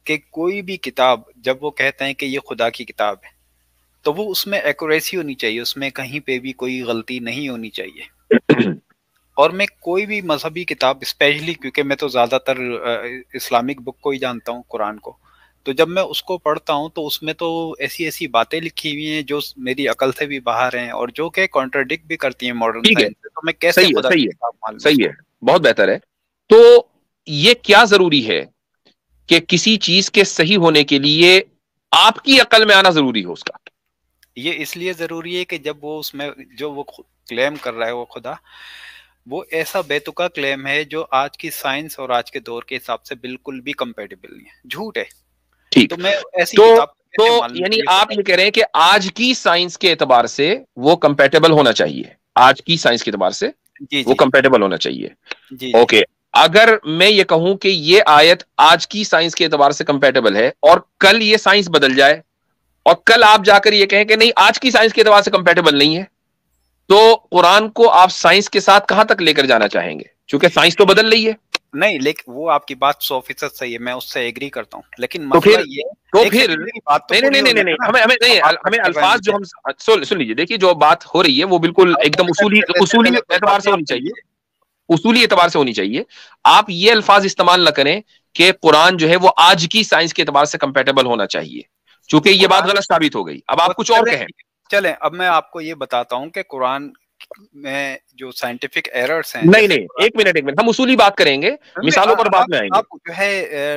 کہ کوئی بھی کتاب جب وہ کہتے ہیں کہ یہ خدا کی کتاب ہے تو وہ اس میں ایکوریسی ہونی چاہیے، اس میں کہیں پہ بھی کوئی غلطی نہیں ہونی چاہیے۔ اور میں کوئی بھی مذہبی کتاب اسپیشلی، کیونکہ میں تو زیادہ تر اسلامک بک کو ہی جانتا ہوں، قرآن کو، تو جب میں اس کو پڑھتا ہوں تو اس میں تو ایسی ایسی باتیں لکھی ہوئی ہیں جو میری عقل سے بھی باہر ہیں اور جو کہ کانٹرڈکٹ بھی کرتی ہیں ماڈرن ٹھیک ہے، سائنس سے، تو میں کیسے صحیح ہے، خدا کی صحیح ہے، کتاب مان لوں اس صحیح کو؟ ہے، بہت بہتر ہے۔ تو یہ کیا ضروری ہے کہ کسی چیز کے صحیح ہونے کے لیے آپ کی عقل میں آنا ضروری ہو اس کا؟ یہ اس لیے ضروری ہے کہ جب وہ اس میں جو وہ کلیم کر رہا ہے وہ خدا، وہ ایسا بے تکا کلیم ہے جو آج کی سائنس اور آج کے دور کے حساب سے بالکل بھی کمپیٹیبل نہیں ہے، جھوٹ ہے۔ ٹھیک، تو میں ایسی تو کتاب کو تو کیسے مان لوں یعنی کہ یہ آپ خدا یہ کی؟ کہہ رہے ہیں کہ آج کی سائنس کے اعتبار سے وہ کمپیٹیبل ہونا چاہیے، آج کی سائنس کے اعتبار سے جی وہ جی کمپیٹیبل ہونا چاہیے۔ جی جی۔ اوکے، اگر میں یہ کہوں کہ یہ آیت آج کی سائنس کے اعتبار سے کمپیٹیبل ہے اور کل یہ سائنس بدل جائے اور کل آپ جا کر یہ کہیں کہ نہیں آج کی سائنس کے اعتبار سے کمپیٹیبل نہیں ہے، تو قرآن کو آپ سائنس کے ساتھ کہاں تک لے کر جانا چاہیں گے؟ چونکہ سائنس تو بدل رہی ہے۔ نہیں، لیکن وہ آپ کی بات 100% صحیح ہے، میں اس سے ایگری کرتا ہوں، لیکن تو مسئلہ پھر یہ ہے، تو ایک پھر سیکنڈ میری بات تو نہیں پوری نہیں نہیں ہونے نہیں نہیں، دیں نا، ہمیں نہیں، اب آپ کٹ ہمیں کر رہے ہیں الفاظ جو مجھے۔ ہم سن لیجیے، دیکھیے جو بات ہو رہی ہے وہ بالکل اب ایک دم مجھے کٹ اصولی کرنے سے اصولی پہلے کوئی اعتبار بات سے ہونی آپ چاہیے، کہیے۔ اصولی اعتبار سے ہونی چاہیے۔ آپ یہ الفاظ استعمال نہ کریں کہ قرآن جو ہے وہ آج کی سائنس کے اعتبار سے کمپیٹیبل ہونا چاہیے، چونکہ یہ بات قرآن غلط ثابت ہو گئی۔ اب وہ آپ کچھ اور چلیں کہیں۔ چلیں، اب میں آپ کو یہ بتاتا ہوں کہ قرآن میں جو سائنٹیفک ایررز ہیں، نہیں جیسے نہیں، ایک منٹ ایک منٹ، ہم اصولی بات کریں گے، میں مثالوں پر بعد میں آئیں گے۔ آپ جو ہے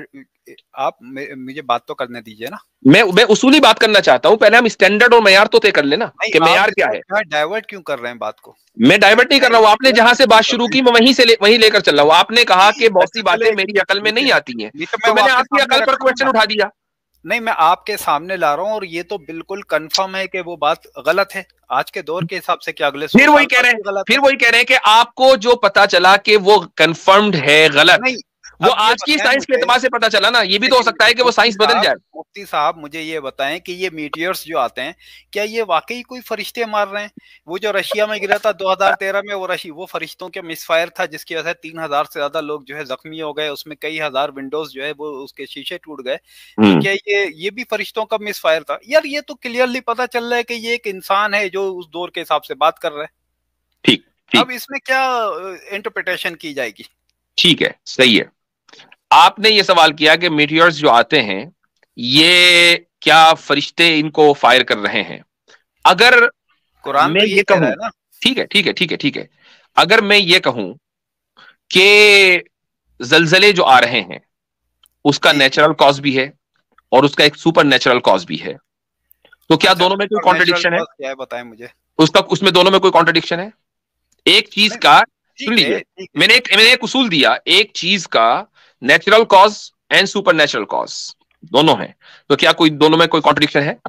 آپ مجھے بات تو کرنے دیجئے نا۔ میں اصولی بات کرنا چاہتا ہوں، پہلے ہم اسٹینڈرڈ اور معیار تو طے کر لینا نہیں، کہ آپ معیار اس کیا کو ہے۔ جو ہے ڈائیورٹ کیوں کر رہے ہیں بات کو؟ میں ڈائیورٹ نہیں کر رہا ہوں، آپ نے جہاں سے بات شروع کی میں وہیں لے کر چل رہا ہوں۔ آپ نے کہا کہ بہت سی اچھا باتیں چلے، میری عقل میں نہیں آتی ہیں، نہیں تو میں تو وہ میں نے آپ کے آپ کی سامنے عقل پر رکھ لوں کوشچن گا۔ اٹھا دیا۔ نہیں، میں آپ کے سامنے لا رہا ہوں اور یہ تو بالکل کنفرم ہے کہ وہ بات غلط ہے، آج کے دور کے حساب سے، کہ اگلے 100 پھر سال وہی کہہ بعد رہے بھی ہیں غلط ہے۔ پھر وہی کہہ رہے ہیں کہ آپ کو جو پتا چلا کہ وہ کنفرمڈ ہے غلط، نہیں، وہ اب یہ آج کی بتائیں سائنس کے مجھے، اعتبار سے پتا چلا نا، یہ بھی تو ہو لیکن سکتا ہے کہ وہ سائنس بدل جائے۔ مفتی صاحب مجھے یہ بتائیں کہ یہ میٹیئرز جو آتے ہیں، کیا یہ واقعی کوئی فرشتے مار رہے ہیں؟ وہ جو رشیا میں گرا تھا 2013 میں، وہ فرشتوں کے مس فائر تھا، جس کی وجہ سے 3,000 سے زیادہ لوگ جو ہے زخمی ہو گئے، اس میں کئی ہزار ونڈوز جو ہے وہ اس کے شیشے ٹوٹ گئے، تو کیا یہ بھی فرشتوں کا مس فائر تھا؟ یار یہ تو کلیئرلی پتا چل رہا ہے کہ یہ ایک انسان ہے جو اس دور کے حساب سے بات کر رہا ہے۔ ٹھیک ٹھیک اب اس میں کیا انٹرپریٹیشن کی جائے گی؟ ٹھیک ہے، صحیح ہے۔ آپ نے یہ سوال کیا کہ میٹیورز جو آتے ہیں یہ کیا فرشتے ان کو فائر کر رہے ہیں؟ اگر قرآن میں تو یہ یہی کہہ رہا کہوں، ہے نا۔ ٹھیک ہے ٹھیک ہے ٹھیک ہے ٹھیک ہے، اگر میں یہ کہوں کہ زلزلے جو آ رہے ہیں اس کا جی جی، نیچرل کاز بھی ہے اور اس کا ایک سپر نیچرل کاز بھی ہے، تو کیا اچھا دونوں میں کوئی سپر نیچرل کانٹرڈکشن ہے؟ کاز کیا ہے بتائیں مجھے۔ اس میں دونوں میں کوئی کانٹرڈکشن ہے؟ ایک چیز نہیں، کا، سن ٹھیک ہے لیجئے، ٹھیک ہے۔ میں نے ایک اصول دیا، ایک چیز کا natural cause and supernatural cause دونوں ہیں، تو کیا کوئی دونوں میں کوئی کانٹرڈکشن ہے؟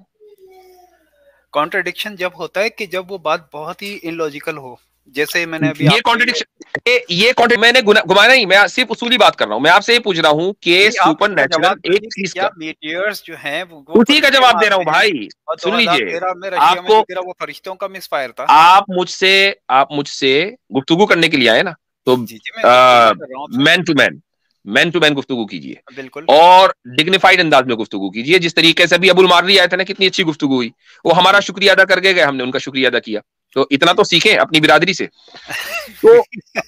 کانٹرڈکشن جب ہوتا ہے کہ جب وہ بات بہت ہی ان لوجیکل ہو، جیسے میں نے ابھی یہ آپ کو کانٹرڈکشن میں نے گھمایا نہیں، میں صرف اصولی بات کر رہا ہوں، میں آپ سے یہ پوچھ رہا ہوں کہ نہیں، آپ سپر اس کا نیچرل جواب ایک دیجیے کہ چیز کیا کا، میٹیئرز جو ہیں وہ اسی کا فرشتے جواب دے رہا ہوں مارتے ہیں، بھائی، اور سن لیجئے۔ 2013 میں رشیا آپ میں جو کو گرا وہ فرشتوں کا مس فائر تھا؟ آپ مجھ سے گفتگو کرنے کے لیے آئے نا، تو جی جی، میں گفتگو کر رہا ہوں آپ مین ٹو مین گفتگو کیجیے سے، بالکل۔ اور ڈگنیفائڈ انداز میں گفتگو کیجیے، جس طریقے سے ابھی ابو الماروی آئے تھے نا، کتنی اچھی گفتگو ہوئی، وہ ہمارا جی شکریہ ادا کر کے گئے، ہم نے ان کا شکریہ ادا کیا، تو اتنا جی تو سیکھیں اپنی برادری سے۔ تو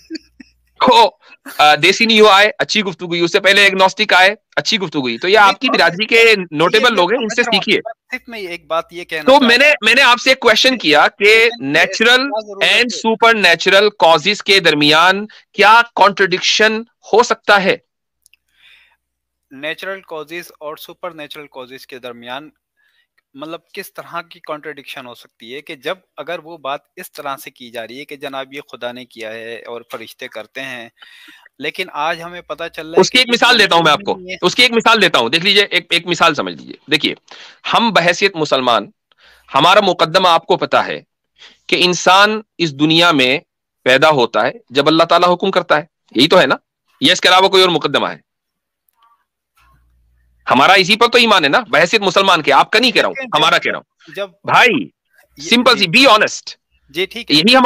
دیسی نیو آئے، اچھی گفتگو ہوئی، اس سے پہلے ایگنوسٹک آئے، اچھی گفتگو ہوئی، تو یہ نہیں آپ کی تو برادری کے یہ نوٹیبل میں لوگ ہیں، ان سمجھ سے رہا ہوں، سیکھیے۔ صرف میں ایک بات یہ کہنا تو چاہ رہا میں نے آپ سے ایک کوشچن ہوں، کیا کہ لیکن یہ اس کی نیچرل کیا اینڈ ضرورت ہے؟ سپر نیچرل کازز کے درمیان کیا کانٹرڈکشن ہو سکتا ہے؟ نیچرل کازز اور سپر نیچرل کازز کے درمیان مطلب کس طرح کی کانٹرڈکشن ہو سکتی ہے کہ جب اگر وہ بات اس طرح سے کی جا رہی ہے کہ جناب یہ خدا نے کیا ہے اور فرشتے کرتے ہیں، لیکن آج ہمیں پتہ چل رہا ہے اس کہ کی ایک یہ مثال دیتا ہوں موجود میں آپ ہی کو، نہیں ہے۔ اس کی ایک مثال دیتا ہوں، دیکھ لیجئے، ایک مثال سمجھ لیجئے۔ دیکھیے، ہم بحیثیت مسلمان، ہمارا مقدمہ آپ کو پتا ہے کہ انسان اس دنیا میں پیدا ہوتا ہے جب اللہ تعالیٰ حکم کرتا ہے، یہی تو ہے نا؟ یہ اس کے علاوہ کوئی اور مقدمہ ہے؟ ہمارا اسی پر تو ایمان ہے نا، بحیثیت مسلمان کے، آپ کا نہیں کہہ رہا ہوں، دیکھیں ہمارا کہہ رہا ہوں جب بھائی، سمپل جی سی، بی آنےسٹ، جی ٹھیک ہے، یہی ہمارا مقدمہ ہے نا، یہ جی اس کے علاوہ ہاں کچھ اور ہے؟ بالکل، آپ لوگوں کا یہی مقدمہ ہے، جی بالکل میں ٹھیک ہے، مانتا ہوں۔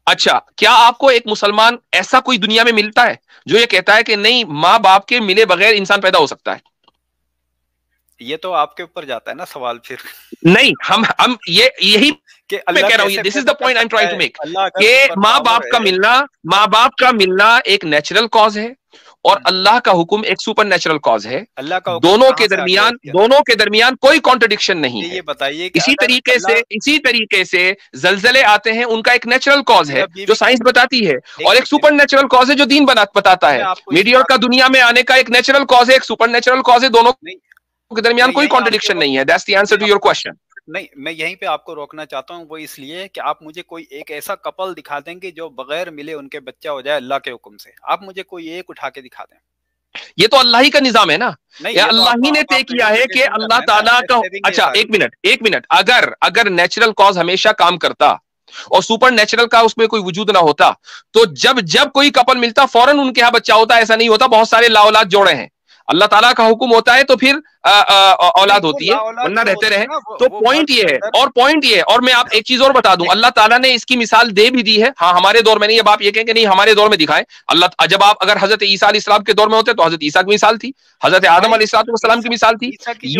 اچھا کیا آپ کو ایک مسلمان ایسا کوئی دنیا میں ملتا ہے جو یہ کہتا ہے کہ نہیں ماں باپ کے ملے بغیر انسان پیدا ہو سکتا ہے؟ یہ تو آپ کے اوپر جاتا ہے نا سوال پھر. نہیں ہم یہی میں کہہ رہا ہوں, this is the point I am trying to make, کہ ماں باپ کا ملنا ایک نیچرل کاز ہے اور اللہ کا حکم ایک سپر نیچرل کاز ہے. دونوں کے درمیان کوئی کانٹرڈکشن نہیں ہے. یہ بتائیے اسی طریقے سے زلزلے آتے ہیں, ان کا ایک نیچرل کاز ہے جو سائنس بتاتی ہے, اور ایک سپر نیچرل کاز ہے جو دین بتاتا ہے. میڈیور کا دنیا میں آنے کا ایک نیچرل کاز ہے, ایک سپر نیچرل کاز ہے, دونوں کے درمیان کوئی کانٹرڈکشن نہیں ہے. That's the answer to your question. نہیں, میں یہیں پہ آپ کو روکنا چاہتا ہوں, وہ اس لیے کہ آپ مجھے کوئی ایک ایسا کپل دکھا دیں گے جو بغیر ملے ان کے بچہ ہو جائے اللہ کے حکم سے. آپ مجھے کوئی ایک اٹھا کے دکھا دیں. یہ تو اللہ ہی کا نظام ہے نا, اللہ ہی نے طے کیا ہے کہ اللہ تعالیٰ کا. اچھا ایک منٹ, اگر نیچرل کاز ہمیشہ کام کرتا اور سپر نیچرل کا اس میں کوئی وجود نہ ہوتا تو جب کوئی کپل ملتا فوراً ان کے یہاں بچہ ہوتا, ایسا نہیں ہوتا. بہت سارے لا اولاد جوڑے ہیں, اللہ تعالیٰ کا حکم ہوتا ہے تو پھر اولاد ہوتی ہے, ورنہ رہتے رہے. تو پوائنٹ یہ ہے, اور میں آپ ایک چیز اور بتا دوں, اللہ تعالیٰ نے اس کی مثال دے بھی دی ہے. ہاں ہمارے دور میں نہیں, اب آپ یہ کہیں کہ نہیں ہمارے دور میں دکھائیں. اللہ جب آپ اگر حضرت عیسیٰ علیہ السلام کے دور میں ہوتے تو حضرت عیسیٰ کی مثال تھی, حضرت آدم علیہ السلام کی مثال تھی.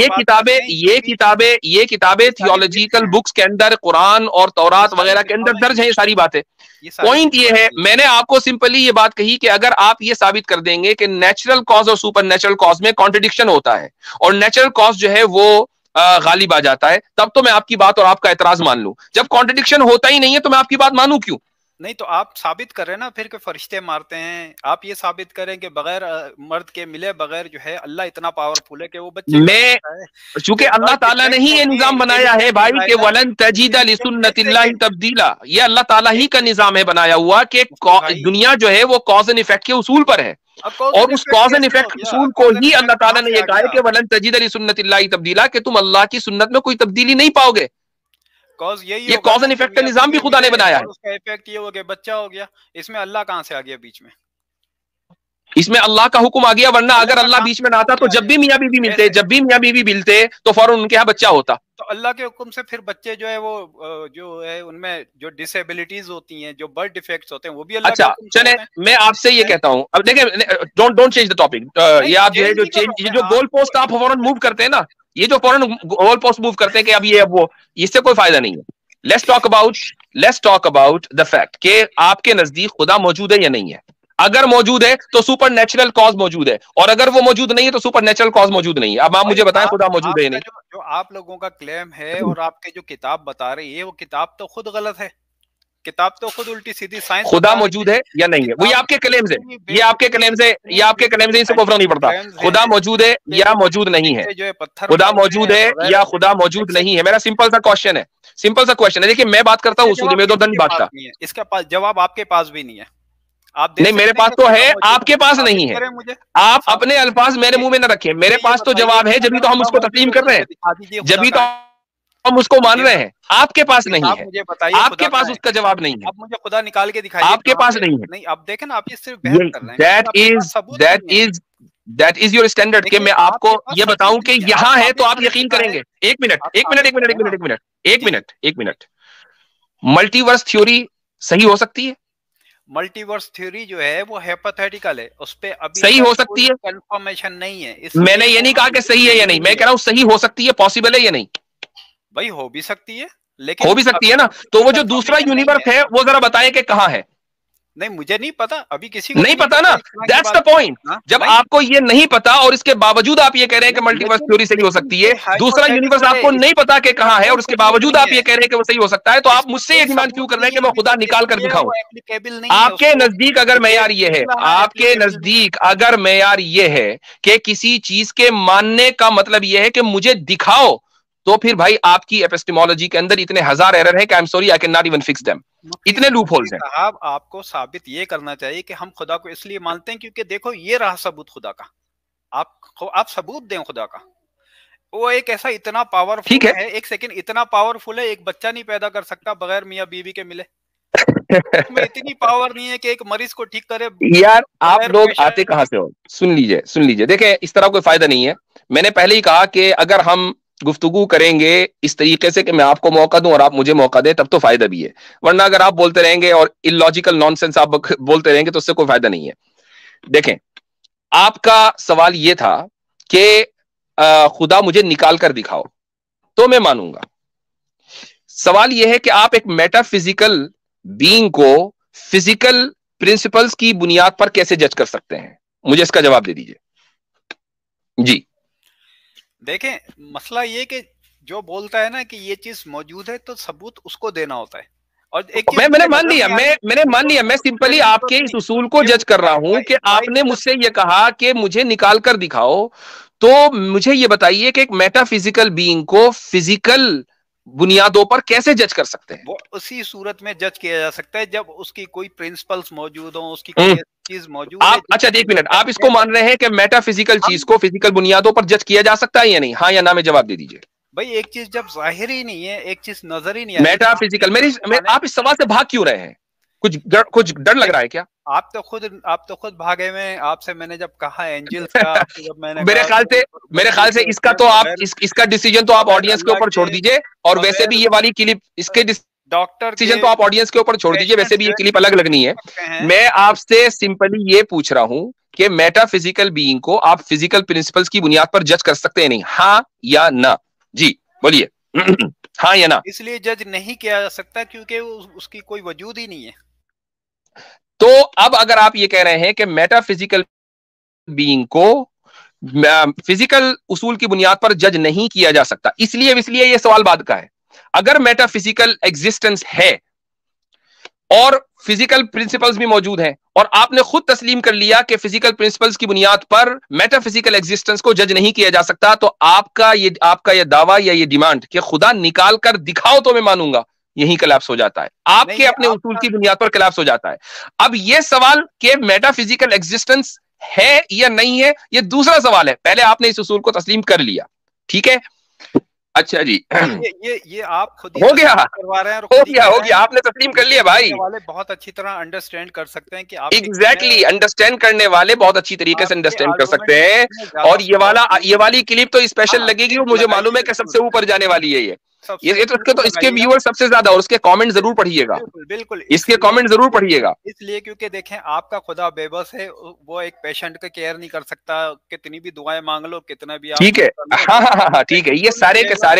یہ کتابیں تھیولوجیکل بکس کے اندر, قرآن اور تورات وغیرہ کے اندر درج ہیں یہ ساری باتیں. پوائنٹ یہ ہے, میں نے آپ کو سمپلی یہ بات کہی کہ اگر آپ یہ ثابت کر دیں گے کہ نیچرل کاز اور سپر نیچرل کاز میں کانٹرڈکشن ہوتا ہے اور نیچرل کاز جو ہے وہ غالب آ جاتا ہے, تب تو میں آپ کی بات اور آپ کا اعتراض مان لوں. جب کانٹرڈکشن ہوتا ہی نہیں ہے تو میں آپ کی بات مانوں کیوں؟ نہیں تو آپ ثابت کریں نا پھر کہ فرشتے مارتے ہیں. آپ یہ ثابت کریں کہ بغیر مرد کے ملے بغیر جو ہے اللہ اتنا پاورفل ہے کہ وہ بچے, میں چونکہ اللہ تعالیٰ نے ہی یہ نظام بنایا ہے بھائی کہ وَلَن تَجِدَ لِسُنَّتِ اللَّهِ تَبْدِيلًا, یہ اللہ تعالیٰ ہی کا نظام ہے بنایا ہوا کہ دنیا جو ہے وہ کاز اینڈ ایفیکٹ کے اصول پر ہے, اور اس کاز اینڈ ایفیکٹ اصول کو ہی اللہ تعالیٰ نے یہ کہا ہے کہ وَلَن تَجِدَ لِسُنَّتِ اللَّهِ تَبْدِيلًا, کہ تم اللہ کی سنت میں کوئی تبدیلی نہیں پاؤ گے. یہ کاز اینڈ ایفیکٹ کا نظام بھی خدا نے بنایا ہے. اس کا ایفیکٹ یہ ہو گیا بچہ ہو گیا, اس میں اللہ کہاں سے آ گیا بیچ میں؟ اس میں اللہ کا حکم آ گیا, ورنہ اگر اللہ بیچ میں نہ آتا تو جب بھی میاں بیوی ملتے تو فوراً ان کے یہاں بچہ ہوتا. تو اللہ کے حکم سے پھر بچے جو ہے وہ جو ہے ان میں جو ڈسیبلٹیز ہوتی ہیں, جو برتھ ڈیفیکٹس ہوتے ہیں, وہ بھی اللہ اچھا چلیں میں آپ سے یہ کہتا ہوں, اب دیکھیں ڈونٹ چینج دا ٹاپک. یہ آپ جو ہے جو گول پوسٹ آپ فوراً موو کرتے ہیں نا, یہ جو فوراً گول پوسٹ موو کرتے ہیں کہ اب یہ اب وہ, اس سے کوئی فائدہ نہیں ہے. Let's talk about the fact کہ آپ کے نزدیک خدا موجود ہے یا نہیں ہے. اگر موجود ہے تو سپر نیچرل کاز موجود ہے, اور اگر وہ موجود نہیں ہے تو سپر نیچرل کاز موجود نہیں ہے. اب آپ مجھے بتائیں خدا موجود ہے یا نہیں. جو آپ لوگوں کا کلیم ہے اور آپ کے جو کتاب بتا رہی ہے وہ کتاب تو خود غلط ہے, کتاب تو خود الٹی سیدھی سائنس. خدا موجود ہے یا نہیں ہے وہ آپ کے کلیمز ہے, یہ آپ کے کلیمز ہے, اس سے کوئی فرق نہیں پڑتا. خدا موجود ہے یا موجود نہیں ہے, خدا موجود ہے یا خدا موجود نہیں ہے. میرا سمپل سا کوشچن ہے, دیکھیے میں بات کرتا ہوں اصولی, میں تو دن بھاگتا. اس کا جواب آپ کے پاس بھی نہیں ہے. نہیں میرے پاس تو ہے, آپ کے پاس نہیں ہے. آپ اپنے الفاظ میرے منہ میں نہ رکھیں, میرے پاس تو جواب ہے, جبھی تو ہم اس کو تسلیم کر رہے ہیں, جبھی تو ہم اس کو مان رہے ہیں. آپ کے پاس نہیں ہے, آپ کے پاس اس کا جواب نہیں ہے. اب مجھے خدا نکال کے دکھائیے, آپ کے پاس نہیں ہے. نہیں اب دیکھیں نا, آپ یہ صرف بحث کر رہے ہیں. That is your standard کہ میں آپ کو یہ بتاؤں کہ یہاں ہے تو آپ یقین کریں گے. ایک منٹ, ملٹی ورس تھیوری صحیح ہو سکتی ہے. ملٹی ورس تھیوری جو ہے وہ ہیپوتھیٹیکل ہے, اس پہ ابھی صحیح ہو سکتی ہے, کنفرمیشن نہیں ہے. میں نے یہ نہیں کہا کہ صحیح ہے یا نہیں, میں کہہ رہا ہوں صحیح ہو سکتی ہے, پاسبل ہے یا نہیں. بھائی ہو بھی سکتی ہے, لیکن ہو بھی سکتی ہے نا. تو وہ جو دوسرا یونیورس ہے وہ ذرا بتائیں کہ کہاں ہے. نہیں مجھے نہیں پتا, ابھی کسی کو نہیں پتا نا. That's the point. جب آپ کو یہ نہیں پتا اور اس کے باوجود آپ یہ کہہ رہے ہیں کہ ملٹی ورس تھیوری صحیح ہو سکتی ہے, دوسرا یونیورس آپ کو نہیں پتا کہ کہاں ہے اور اس کے باوجود آپ یہ کہہ رہے ہیں کہ وہ صحیح ہو سکتا ہے, تو آپ مجھ سے یہ ڈیمانڈ کیوں کر رہے ہیں کہ میں خدا نکال کر دکھاؤں. آپ کے نزدیک اگر معیار یہ ہے, آپ کے نزدیک اگر معیار یہ ہے کہ کسی چیز کے ماننے کا مطلب یہ ہے کہ مجھے دکھاؤ, تو پھر بھائی آپ کی ایپسٹیمولوجی کے اندر اتنے ہزار ایرر ہیں کہ I'm sorry I cannot even fix them. اتنے لوپ ہولز ہیں. صاحب آپ کو ثابت یہ کرنا چاہیے کہ ہم خدا کو اس لیے مانتے ہیں کیونکہ دیکھو یہ رہا ثبوت خدا کا. آپ ثبوت دیں خدا کا. وہ ایک ایسا اتنا پاورفل ہے, ایک سیکنڈ اتنا پاورفل ہے, ایک بچہ نہیں پیدا کر سکتا بغیر میاں بیوی کے ملے. میں اتنی پاور نہیں ہے کہ ایک مریض کو ٹھیک کرے. یار آپ لوگ آتے کہاں سے ہو؟ سن لیجئے, دیکھیں اس طرح کوئی فائدہ نہیں ہے. میں نے پہلے ہی کہا کہ اگر ہم گفتگو کریں گے اس طریقے سے کہ میں آپ کو موقع دوں اور آپ مجھے موقع دیں, تب تو فائدہ بھی ہے. ورنہ اگر آپ بولتے رہیں گے اور illogical nonsense آپ بولتے رہیں گے تو اس سے کوئی فائدہ نہیں ہے. دیکھیں, آپ کا سوال یہ تھا کہ خدا مجھے نکال کر دکھاؤ تو میں مانوں گا. سوال یہ ہے کہ آپ ایک میٹا فزیکل بینگ کو فزیکل پرنسپلز کی بنیاد پر کیسے جج کر سکتے ہیں؟ مجھے اس کا جواب دے دیجئے. جی دیکھیں, مسئلہ یہ کہ جو بولتا ہے نا کہ یہ چیز موجود ہے تو ثبوت اس کو دینا ہوتا ہے. اور ایک چیز میں نے مان لیا, میں سمپلی آپ کے اس اصول کو جج کر رہا ہوں کہ آپ نے مجھ سے یہ کہا کہ مجھے نکال کر دکھاؤ, تو مجھے یہ بتائیے کہ ایک میٹا فزیکل بینگ کو فزیکل بنیادوں پر کیسے جج کر سکتے ہیں؟ وہ اسی صورت میں جج کیا جا سکتا ہے جب اس کی کوئی پرنسپلز موجود ہوں, اس کی کوئی چیز موجود ہے. اچھا ایک منٹ, آپ اس کو مان رہے ہیں کہ میٹا فزیکل چیز کو فزیکل بنیادوں پر جج کیا جا سکتا ہے یا نہیں؟ ہاں یا نہ میں جواب دے دیجیے. بھائی ایک چیز جب ظاہر ہی نہیں ہے, ایک چیز نظر ہی نہیں آ رہی, میٹا فزیکل, آپ اس سوال سے بھاگ کیوں رہے ہیں؟ کچھ ڈر لگ رہا ہے کیا؟ آپ تو خود بھاگے میں. آپ سے میں نے جب کہا اینجلز کا, جب میں نے میرے خیال سے اس کا تو آپ اس کا ڈیسیجن تو آپ آڈینس کے اوپر چھوڑ دیجئے, اور ویسے بھی یہ والی کلپ اس کے ڈیسیجن تو آپ آڈینس کے اوپر چھوڑ دیجئے, ویسے بھی یہ کلپ الگ لگنی ہے. میں آپ سے سمپلی یہ پوچھ رہا ہوں کہ میٹا فزیکل بینگ کو آپ فزیکل پرنسپلز کی بنیاد پر جج کر سکتے ہیں نہیں؟ ہاں یا نہ؟ جی بولیے, ہاں یا نہ؟ اس لیے جج نہیں کیا جا سکتا کیونکہ اس کی کوئی وجود ہی نہیں ہے. تو اب اگر آپ یہ کہہ رہے ہیں کہ میٹا فزیکل بینگ کو فزیکل اصول کی بنیاد پر جج نہیں کیا جا سکتا, اس لیے یہ سوال بعد کا ہے. اگر میٹا فزیکل ایگزسٹنس ہے اور فزیکل پرنسپلز بھی موجود ہیں, اور آپ نے خود تسلیم کر لیا کہ فزیکل پرنسپلز کی بنیاد پر میٹا فزیکل ایگزسٹنس کو جج نہیں کیا جا سکتا, تو آپ کا یہ دعویٰ یا یہ ڈیمانڈ کہ خدا نکال کر دکھاؤ تو میں مانوں گا, یہی کلیپس ہو جاتا ہے. آپ کے اپنے اصول کی بنیاد پر کلیپس ہو جاتا ہے. اب یہ سوال کہ میٹا فزیکل ایگزسٹنس ہے یا نہیں ہے, یہ دوسرا سوال ہے. پہلے آپ نے اس اصول کو تسلیم کر لیا, ٹھیک ہے. اچھا جی, یہ آپ خود ہو گیا, کروا رہے ہیں, ہو گیا, آپ نے تسلیم کر لیا بھائی. بہت اچھی طرح انڈرسٹینڈ کر سکتے ہیں کہ آپ ایگزیکٹلی انڈرسٹینڈ کرنے والے بہت اچھی طریقے سے انڈرسٹینڈ کر سکتے ہیں. اور یہ والی کلپ تو اسپیشل لگے گی, مجھے معلوم ہے کہ سب سے اوپر جانے والی ہے. تو اس کے ویور سب سے زیادہ, اور اس کے کامنٹ ضرور پڑھیے گا. بالکل اس کے کامنٹ ضرور پڑھیے گا. اس لیے کیونکہ دیکھیں, آپ کا خدا بے بس ہے, وہ ایک پیشنٹ کا کیئر نہیں کر سکتا. کتنی بھی دعائیں مانگ لو, کتنا بھی, ٹھیک ہے, ہاں ٹھیک ہے. یہ سارے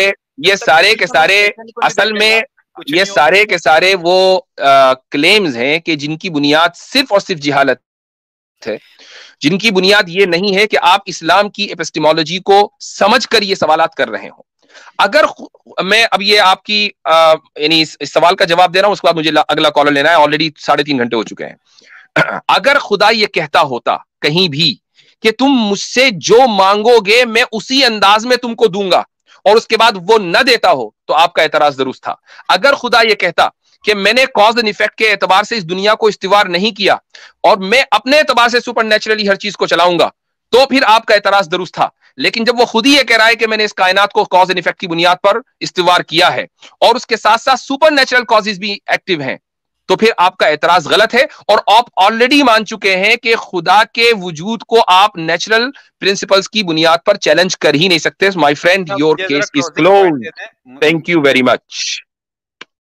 کے سارے اصل میں یہ سارے کے سارے وہ کلیمز ہیں کہ جن کی بنیاد صرف اور صرف جہالت ہے, جن کی بنیاد یہ نہیں ہے کہ آپ اسلام کی ایپسٹیمولوجی کو سمجھ کر یہ سوالات کر رہے ہوں. اگر میں اب یہ آپ کی یعنی اس سوال کا جواب دے رہا ہوں, اس کے بعد مجھے اگلا کالر لینا ہے, آلریڈی 3.5 گھنٹے ہو چکے ہیں. اگر خدا یہ کہتا ہوتا کہیں بھی کہ تم مجھ سے جو مانگو گے میں اسی انداز میں تم کو دوں گا, اور اس کے بعد وہ نہ دیتا ہو, تو آپ کا اعتراض درست تھا. اگر خدا یہ کہتا کہ میں نے کاز اینڈ ایفیکٹ کے اعتبار سے اس دنیا کو استوار نہیں کیا, اور میں اپنے اعتبار سے سپر نیچرلی ہر چیز کو چلاؤں گا, تو پھر آپ کا اعتراض درست تھا. لیکن جب وہ خود ہی یہ کہہ رہا ہے کہ میں نے اس کائنات کو کاز اینڈ ایفیکٹ کی بنیاد پر استوار کیا ہے, اور اس کے ساتھ ساتھ سپر نیچرل کازز بھی ایکٹیو ہیں, تو پھر آپ کا اعتراض غلط ہے. اور آپ آلریڈی مان چکے ہیں کہ خدا کے وجود کو آپ نیچرل پرنسپلز کی بنیاد پر چیلنج کر ہی نہیں سکتے. My friend, your case is closed. Thank you very much.